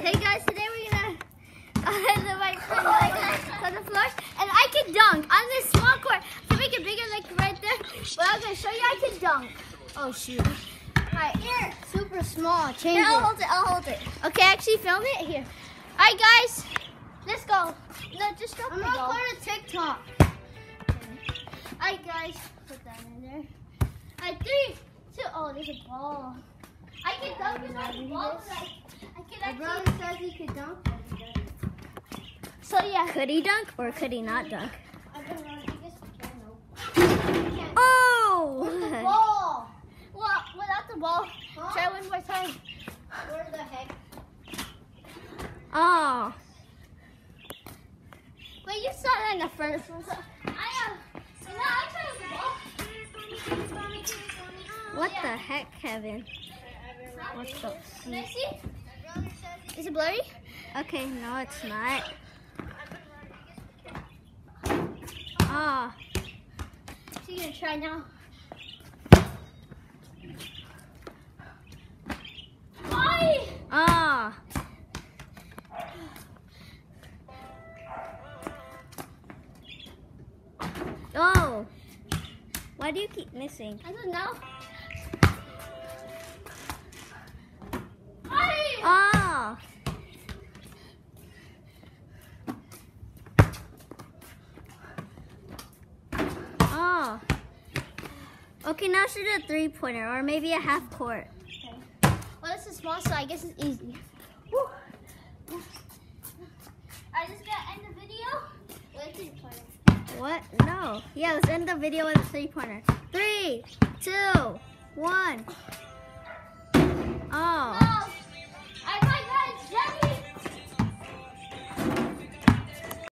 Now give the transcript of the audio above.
Hey guys, today we're gonna on the floor, and I can dunk on this small court. To make it bigger, like right there, but I'm gonna show you I can dunk. Oh shoot! Alright, here, super small. Change it. I'll hold it. Okay, actually film it here. Alright guys, let's go. No, just drop it. I'm gonna put a TikTok. Alright guys, put that in there. Alright, 3, 2. Oh, there's a ball. I can dunk with my ball. My brother says he could dunk. So yeah. Could he dunk or could he not dunk? I don't know. I guess we can though. Oh! Where's the ball? Well, without the ball, try one more time. Where the heck? Oh. Wait, you saw that in the first one. So I tried with the ball. What the heck, Kevin? What's up? Can I see? Is it blurry? Okay, no, it's not. Ah. So you're gonna try now. Why? Ah. Oh. Why do you keep missing? I don't know. Why? Ah. Oh. Okay, now shoot a 3-pointer or maybe a half court. Okay. Well, this is small, so I guess it's easy. Woo. I just gotta end the video with a 3-pointer. What? No. Yeah, let's end the video with a 3-pointer. 3, 2, 1. Oh.